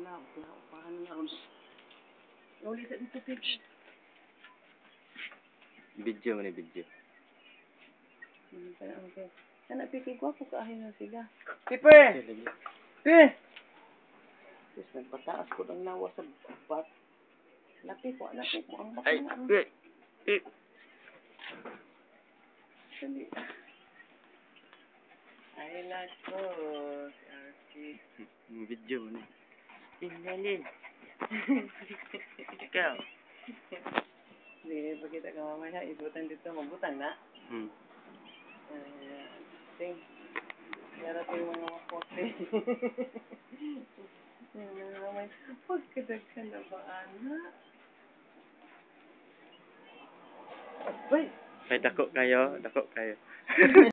na. Parang na ron. Ulit dito, Pig. Video mo ni video. Okay. Sana, Pig, gwapo kaahin na sila. Piper! Piper! Tapos nagpataas ko ng lawa sa bat. Laki po. Ang baka Ay, na. Dali. Ay, nako. Si Archie. Video mo ni. Tinggalin. Ikaw. Hindi, pagkita ka mamaya, ibutang dito. Magbutang na. Ting. Narating mga makote. Mamay, huwag ka na ba, anak? Ay! Ay, dako kayo.